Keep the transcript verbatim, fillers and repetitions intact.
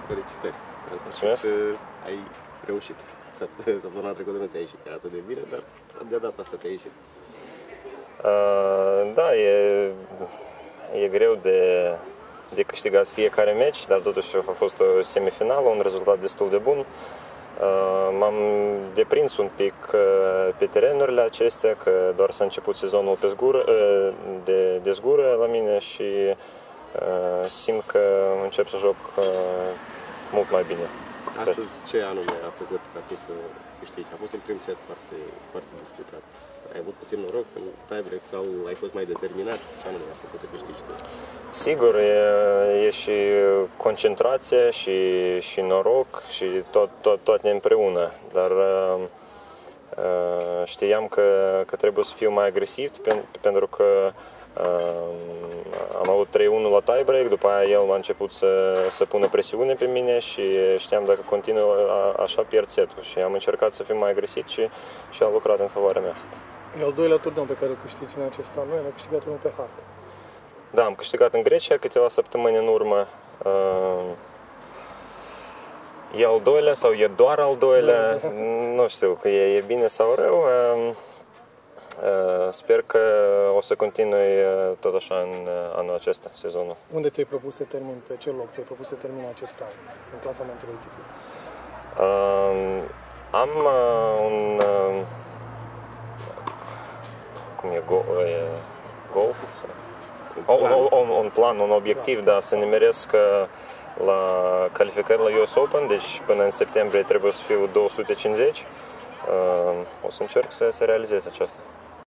felicitări! Mulțumesc! Ai reușit. Săptămâna trecută nu ți-a ieșit chiar atât de bine, dar de data asta te-a ieșit. Uh, da, e, e greu de, de câștigat fiecare meci, dar totuși a fost o semifinală, un rezultat destul de bun. Uh, m-am deprins un pic uh, pe terenurile acestea, că doar s-a început sezonul pe zgură, uh, de, de zgură la mine și uh, simt că încep să joc uh, mult mai bine. Astăzi ce anume a făcut ca tu să câștigi? A fost un prim set foarte, foarte disputat. Ai avut puțin noroc în tiebreak sau ai fost mai determinat? Ce anume a făcut să câștigi tu? Sigur, e, e și concentrație și, și noroc și tot, tot, toate împreună. Dar uh, știam că, că trebuie să fiu mai agresiv pentru că Uh, am avut trei unu la tiebreak, după aia el a început să, să pună presiune pe mine și știam dacă continuu așa pierd setul și am încercat să fiu mai agresiv și, și a lucrat în favoarea mea. E al doilea turneu pe care îl câștigi în acest an, nu? Ai câștigat unul pe hartă. Da, am câștigat în Grecia câteva săptămâni în urmă. Uh, e al doilea sau e doar al doilea? Da. Nu știu că e, e bine sau rău. Uh, Sper că o să continui tot așa în anul acesta, sezonul. Unde ți-ai propus să termini, pe ce loc ți-ai propus să termini acest an, în clasamentul echipei? Uh, am uh, un... Uh, cum e? Go, e goal? Un, un, un plan, un obiectiv, da, să nimeresc la calificări la U S Open, deci până în septembrie trebuie să fiu două sute cincizeci. Uh, o să încerc să, să realizez aceasta.